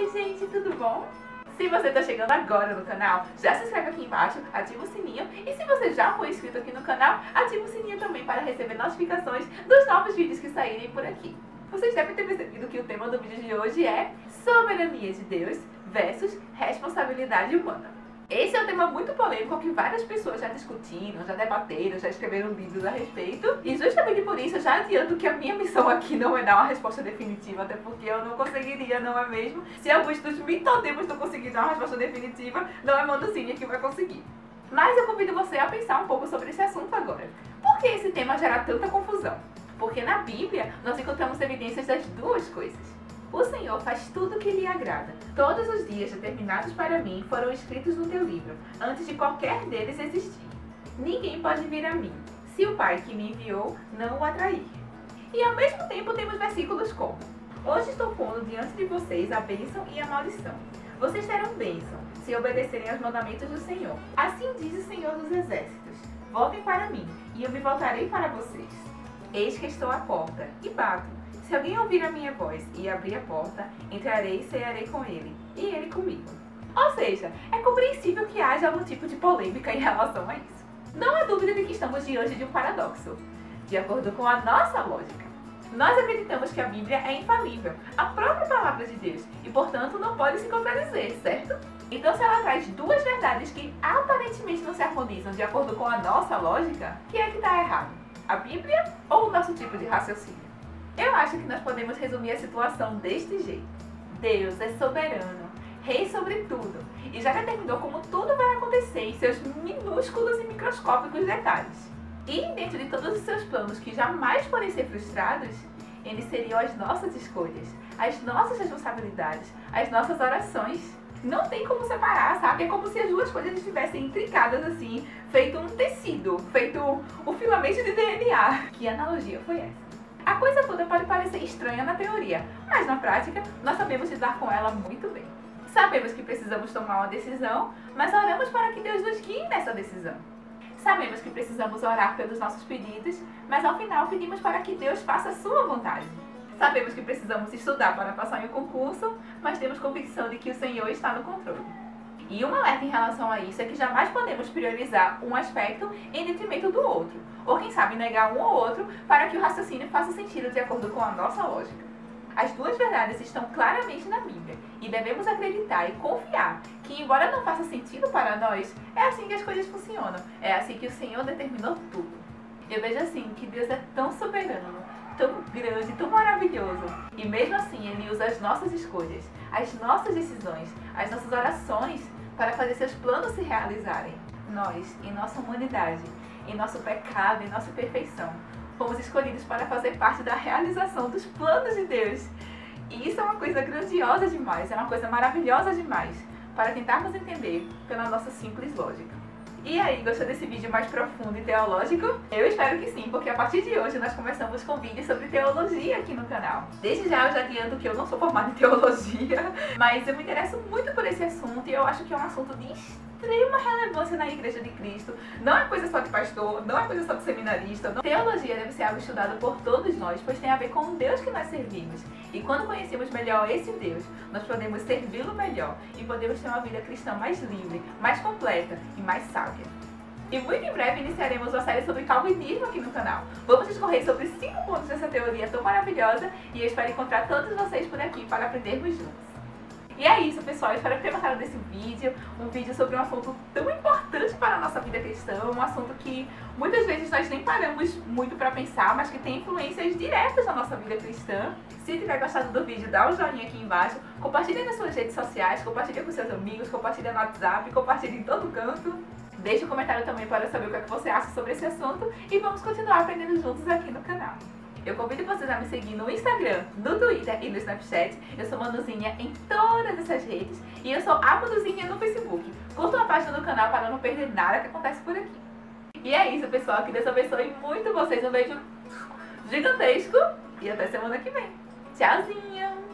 Oi gente, tudo bom? Se você está chegando agora no canal, já se inscreve aqui embaixo, ativa o sininho e se você já foi inscrito aqui no canal, ativa o sininho também para receber notificações dos novos vídeos que saírem por aqui. Vocês devem ter percebido que o tema do vídeo de hoje é soberania de Deus versus responsabilidade humana. Esse é um tema muito polêmico que várias pessoas já discutiram, já debateram, já escreveram livros a respeito. E justamente por isso eu já adianto que a minha missão aqui não é dar uma resposta definitiva, até porque eu não conseguiria, não é mesmo? Se alguns dos mitodemos não conseguirem dar uma resposta definitiva, não é Manduzinha que vai conseguir. Mas eu convido você a pensar um pouco sobre esse assunto agora. Por que esse tema gera tanta confusão? Porque na Bíblia nós encontramos evidências das duas coisas. O Senhor faz tudo o que lhe agrada. Todos os dias determinados para mim foram escritos no teu livro, antes de qualquer deles existir. Ninguém pode vir a mim, se o Pai que me enviou não o atrair. E ao mesmo tempo temos versículos como: hoje estou pondo diante de vocês a bênção e a maldição. Vocês terão bênção, se obedecerem aos mandamentos do Senhor. Assim diz o Senhor dos Exércitos: voltem para mim, e eu me voltarei para vocês. Eis que estou à porta, e bato. Se alguém ouvir a minha voz e abrir a porta, entrarei e cearei com ele, e ele comigo. Ou seja, é compreensível que haja algum tipo de polêmica em relação a isso. Não há dúvida de que estamos diante de um paradoxo, de acordo com a nossa lógica. Nós acreditamos que a Bíblia é infalível, a própria palavra de Deus, e portanto não pode se contradizer, certo? Então se ela traz duas verdades que aparentemente não se harmonizam de acordo com a nossa lógica, quem é que está errado? A Bíblia ou o nosso tipo de raciocínio? Eu acho que nós podemos resumir a situação deste jeito. Deus é soberano, rei sobre tudo, e já determinou como tudo vai acontecer em seus minúsculos e microscópicos detalhes. E dentro de todos os seus planos que jamais podem ser frustrados, eles seriam as nossas escolhas, as nossas responsabilidades, as nossas orações. Não tem como separar, sabe? É como se as duas coisas estivessem intricadas assim, feito um tecido, feito um filamento de DNA. Que analogia foi essa? A coisa toda pode parecer estranha na teoria, mas na prática nós sabemos lidar com ela muito bem. Sabemos que precisamos tomar uma decisão, mas oramos para que Deus nos guie nessa decisão. Sabemos que precisamos orar pelos nossos pedidos, mas ao final pedimos para que Deus faça a sua vontade. Sabemos que precisamos estudar para passar em um concurso, mas temos convicção de que o Senhor está no controle. E um alerta em relação a isso é que jamais podemos priorizar um aspecto em detrimento do outro, ou quem sabe negar um ou outro para que o raciocínio faça sentido de acordo com a nossa lógica. As duas verdades estão claramente na Bíblia e devemos acreditar e confiar que, embora não faça sentido para nós, é assim que as coisas funcionam, é assim que o Senhor determinou tudo. Eu vejo assim que Deus é tão soberano, tão grande, tão maravilhoso, e mesmo assim Ele usa as nossas escolhas, as nossas decisões, as nossas orações para fazer seus planos se realizarem. Nós, em nossa humanidade, em nosso pecado, em nossa imperfeição, fomos escolhidos para fazer parte da realização dos planos de Deus. E isso é uma coisa grandiosa demais, é uma coisa maravilhosa demais, para tentarmos entender pela nossa simples lógica. E aí, gostou desse vídeo mais profundo e teológico? Eu espero que sim, porque a partir de hoje nós começamos com vídeos sobre teologia aqui no canal. Desde já eu já adianto que eu não sou formada em teologia, mas eu me interesso muito por esse assunto e eu acho que é um assunto de extrema relevância na Igreja de Cristo. Não é coisa só de pastor, não é coisa só de seminarista. Teologia deve ser algo estudado por todos nós, pois tem a ver com o Deus que nós servimos. E quando conhecemos melhor esse Deus, nós podemos servi-lo melhor e podemos ter uma vida cristã mais livre, mais completa e mais sábia. E muito em breve iniciaremos uma série sobre calvinismo aqui no canal. Vamos discorrer sobre 5 pontos dessa teoria tão maravilhosa e eu espero encontrar todos vocês por aqui para aprendermos juntos. E é isso, pessoal. Eu espero que tenham gostado desse vídeo. Um vídeo sobre um assunto tão importante para a nossa vida cristã. Um assunto que muitas vezes nós nem paramos muito para pensar, mas que tem influências diretas na nossa vida cristã. Se tiver gostado do vídeo, dá um joinha aqui embaixo. Compartilhe nas suas redes sociais, compartilhe com seus amigos, compartilhe no WhatsApp, compartilhe em todo canto. Deixe um comentário também para saber o que é que você acha sobre esse assunto. E vamos continuar aprendendo juntos aqui no canal. Eu convido vocês a me seguir no Instagram, no Twitter e no Snapchat. Eu sou Manduzinha em todas essas redes. E eu sou a Manduzinha no Facebook. Curtam a página do canal para não perder nada que acontece por aqui. E é isso, pessoal. Que Deus abençoe muito vocês. Um beijo gigantesco. E até semana que vem. Tchauzinho!